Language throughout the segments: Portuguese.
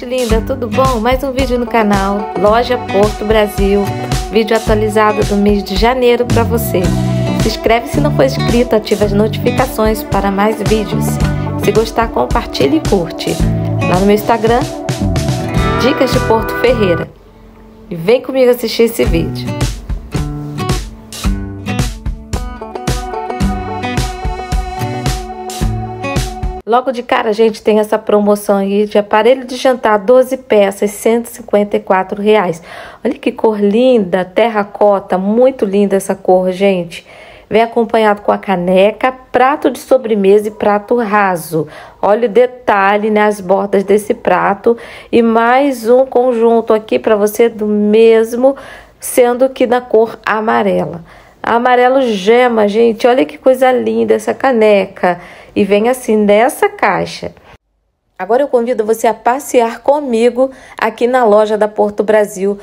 gente linda, tudo bom? Mais um vídeo no canal Loja Porto Brasil, vídeo atualizado do mês de janeiro para você. Se inscreve se não for inscrito, ativa as notificações para mais vídeos. Se gostar, compartilhe e curte. Lá no meu Instagram, Dicas de Porto Ferreira. E vem comigo assistir esse vídeo. Logo de cara, gente, tem essa promoção aí de aparelho de jantar, 12 peças, R$154. Olha que cor linda, terracota, muito linda essa cor, gente. Vem acompanhado com a caneca, prato de sobremesa e prato raso. Olha o detalhe nas bordas desse prato. E mais um conjunto aqui para você do mesmo, sendo que na cor amarela. Amarelo gema, gente, olha que coisa linda essa caneca. E vem assim nessa caixa. Agora eu convido você a passear comigo aqui na loja da Porto Brasil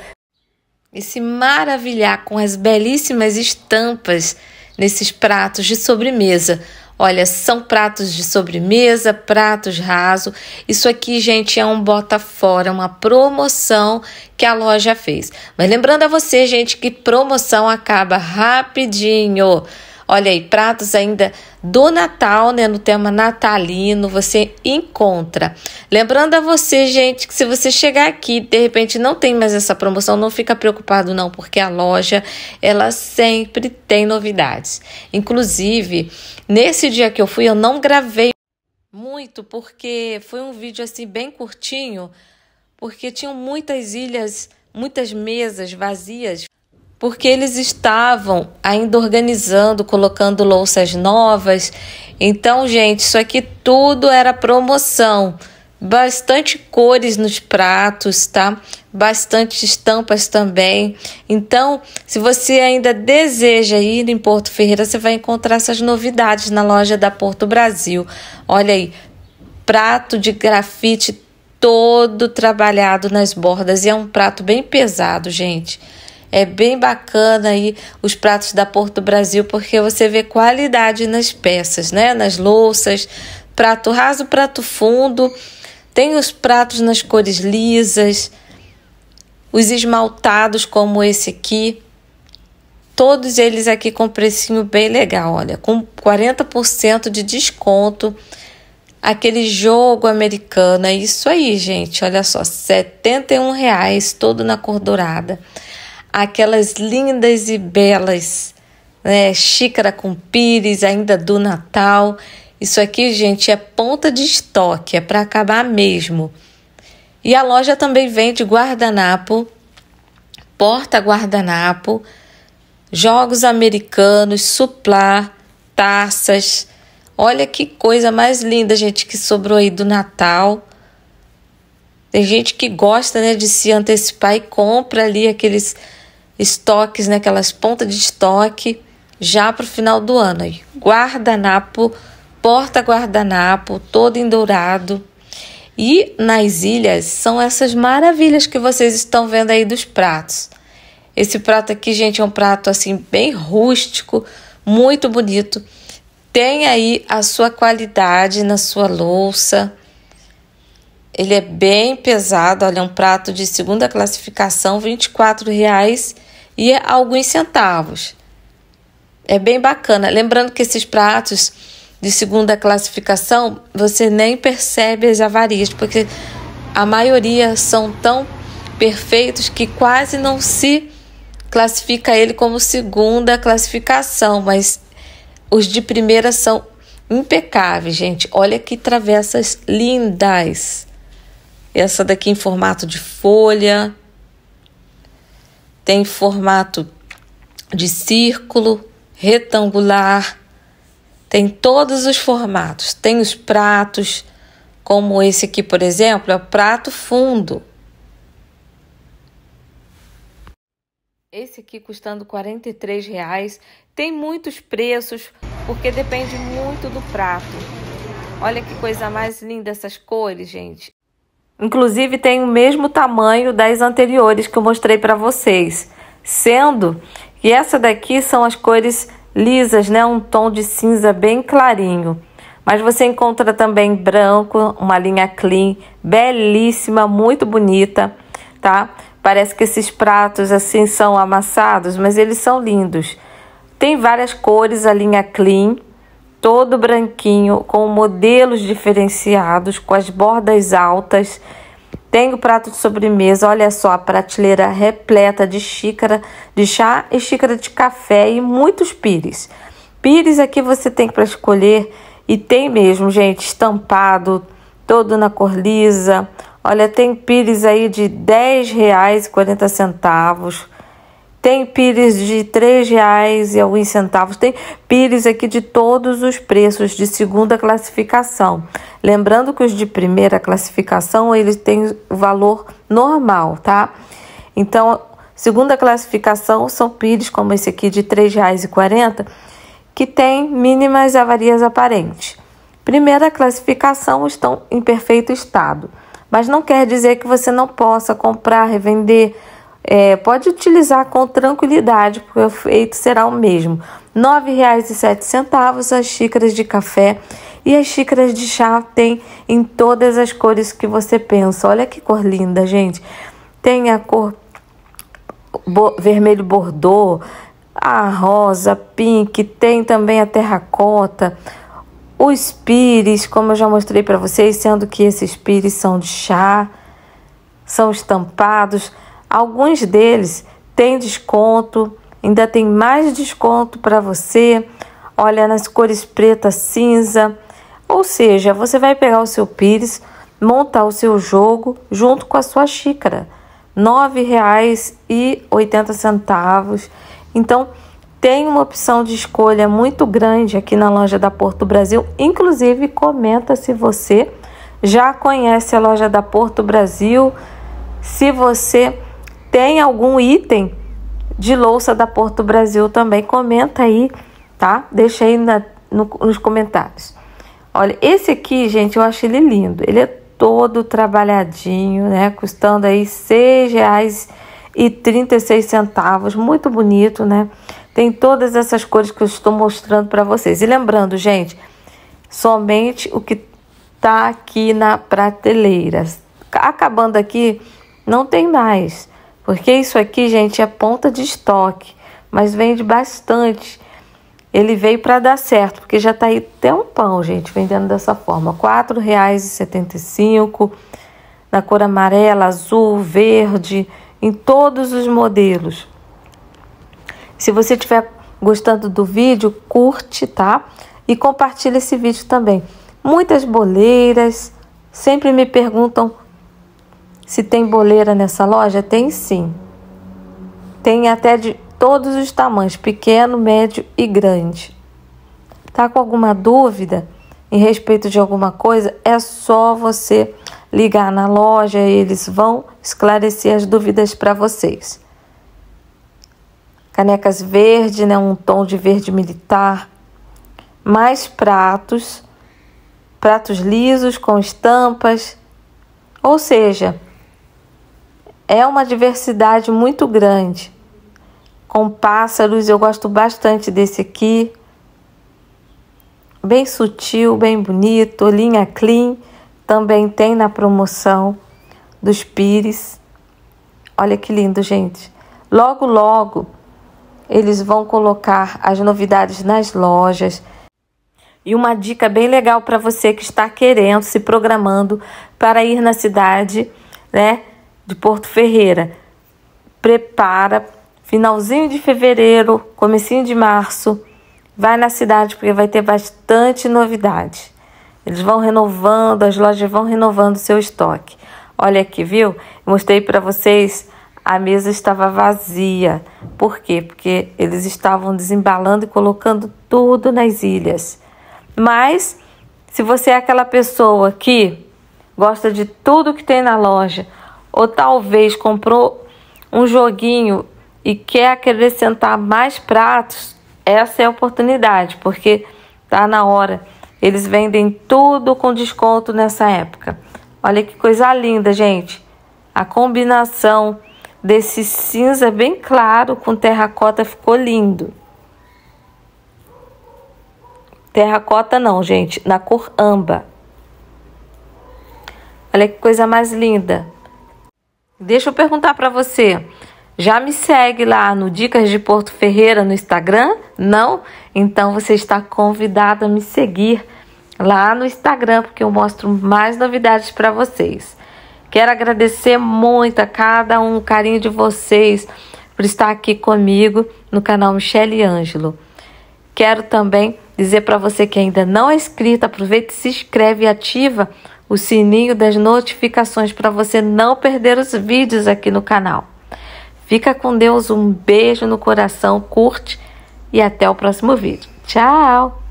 e se maravilhar com as belíssimas estampas nesses pratos de sobremesa. Olha, são pratos de sobremesa, pratos rasos. Isso aqui, gente, é um bota fora, uma promoção que a loja fez. Mas lembrando a você, gente, que promoção acaba rapidinho. Olha aí, pratos ainda do Natal, né? No tema natalino, você encontra. Lembrando a você, gente, que se você chegar aqui, de repente não tem mais essa promoção, não fica preocupado não, porque a loja, ela sempre tem novidades. Inclusive, nesse dia que eu fui, eu não gravei muito, porque foi um vídeo assim bem curtinho, porque tinham muitas ilhas, muitas mesas vazias, porque eles estavam ainda organizando, colocando louças novas. Então, gente, isso aqui tudo era promoção. Bastante cores nos pratos, tá? Bastante estampas também. Então, se você ainda deseja ir em Porto Ferreira, você vai encontrar essas novidades na loja da Porto Brasil. Olha aí, prato de grafite todo trabalhado nas bordas. E é um prato bem pesado, gente. É bem bacana aí os pratos da Porto Brasil, porque você vê qualidade nas peças, né? Nas louças, prato raso, prato fundo. Tem os pratos nas cores lisas, os esmaltados como esse aqui. Todos eles aqui com precinho bem legal, olha, com 40% de desconto. Aquele jogo americano, é isso aí, gente. Olha só, R$71, todo na cor dourada. Aquelas lindas e belas, né, xícara com pires, ainda do Natal. Isso aqui, gente, é ponta de estoque, é para acabar mesmo. E a loja também vende guardanapo, porta-guardanapo, jogos americanos, suplá, taças. Olha que coisa mais linda, gente, que sobrou aí do Natal. Tem gente que gosta, né, de se antecipar e compra ali aqueles estoques, né, aquelas pontas de estoque já para o final do ano. Aí. Guardanapo, porta-guardanapo, todo em dourado. E nas ilhas são essas maravilhas que vocês estão vendo aí dos pratos. Esse prato aqui, gente, é um prato assim bem rústico, muito bonito. Tem aí a sua qualidade na sua louça. Ele é bem pesado, olha, é um prato de segunda classificação, R$24 e alguns centavos. É bem bacana. Lembrando que esses pratos de segunda classificação, você nem percebe as avarias, porque a maioria são tão perfeitos que quase não se classifica ele como segunda classificação, mas os de primeira são impecáveis, gente. Olha que travessas lindas. Essa daqui em formato de folha, tem formato de círculo, retangular, tem todos os formatos. Tem os pratos, como esse aqui, por exemplo, é o prato fundo. Esse aqui custando R$43, tem muitos preços, porque depende muito do prato. Olha que coisa mais linda essas cores, gente. Inclusive tem o mesmo tamanho das anteriores que eu mostrei para vocês. Sendo que essa daqui são as cores lisas, né? Um tom de cinza bem clarinho. Mas você encontra também branco, uma linha clean, belíssima, muito bonita, tá? Parece que esses pratos assim são amassados, mas eles são lindos. Tem várias cores, a linha clean, todo branquinho, com modelos diferenciados, com as bordas altas. Tem o prato de sobremesa, olha só, a prateleira repleta de xícara de chá e xícara de café e muitos pires. Pires aqui você tem para escolher e tem mesmo, gente, estampado, todo na cor lisa. Olha, tem pires aí de R$10,40. Tem pires de R$3 e alguns centavos. Tem pires aqui de todos os preços de segunda classificação. Lembrando que os de primeira classificação, eles têm o valor normal, tá? Então, segunda classificação são pires como esse aqui de R$3,40, que tem mínimas avarias aparentes. Primeira classificação estão em perfeito estado. Mas não quer dizer que você não possa comprar, revender. Pode utilizar com tranquilidade, porque o efeito será o mesmo. R$9,07 as xícaras de café e as xícaras de chá tem em todas as cores que você pensa. Olha que cor linda, gente. Tem a cor vermelho bordô, a rosa, pink, tem também a terracota, os pires, como eu já mostrei para vocês, sendo que esses pires são de chá, são estampados. Alguns deles têm desconto, ainda tem mais desconto para você. Olha, nas cores preta, cinza. Ou seja, você vai pegar o seu pires, montar o seu jogo junto com a sua xícara. R$9,80. Então, tem uma opção de escolha muito grande aqui na loja da Porto Brasil. Inclusive, comenta se você já conhece a loja da Porto Brasil, se você tem algum item de louça da Porto Brasil também, comenta aí, tá? Deixa aí nos comentários. Olha, esse aqui, gente, eu acho ele lindo. Ele é todo trabalhadinho, né? Custando aí R$6,36. Muito bonito, né? Tem todas essas cores que eu estou mostrando para vocês. E lembrando, gente, somente o que tá aqui na prateleira. Acabando aqui, não tem mais. Porque isso aqui, gente, é ponta de estoque, mas vende bastante. Ele veio para dar certo, porque já tá aí até um pão, gente, vendendo dessa forma. R$4,75, na cor amarela, azul, verde, em todos os modelos. Se você estiver gostando do vídeo, curte, tá? E compartilha esse vídeo também. Muitas boleiras, sempre me perguntam se tem boleira nessa loja. Tem sim. Tem até de todos os tamanhos, pequeno, médio e grande. Tá com alguma dúvida em respeito de alguma coisa? É só você ligar na loja e eles vão esclarecer as dúvidas para vocês. Canecas verde, né? Um tom de verde militar. Mais pratos lisos com estampas. Ou seja, é uma diversidade muito grande. Com pássaros, eu gosto bastante desse aqui. Bem sutil, bem bonito, linha clean. Também tem na promoção dos pires. Olha que lindo, gente. Logo, logo, eles vão colocar as novidades nas lojas. E uma dica bem legal para você que está querendo, se programando para ir na cidade, né, de Porto Ferreira. Prepara, finalzinho de fevereiro, comecinho de março, vai na cidade porque vai ter bastante novidade. Eles vão renovando, as lojas vão renovando o seu estoque. Olha aqui, viu? Mostrei para vocês, a mesa estava vazia. Por quê? Porque eles estavam desembalando e colocando tudo nas ilhas. Mas, se você é aquela pessoa que gosta de tudo que tem na loja, ou talvez comprou um joguinho e quer acrescentar mais pratos, essa é a oportunidade, porque tá na hora. Eles vendem tudo com desconto nessa época. Olha que coisa linda, gente. A combinação desse cinza bem claro com terracota ficou lindo. Terracota não, gente, na cor âmbar. Olha que coisa mais linda. Deixa eu perguntar para você. Já me segue lá no Dicas de Porto Ferreira no Instagram? Não? Então você está convidado a me seguir lá no Instagram, porque eu mostro mais novidades para vocês. Quero agradecer muito a cada um, o carinho de vocês por estar aqui comigo no canal Michele Ângelo. Quero também dizer para você que ainda não é inscrito, aproveita e se inscreve e ativa o sininho das notificações para você não perder os vídeos aqui no canal. Fica com Deus, um beijo no coração, curte e até o próximo vídeo. Tchau!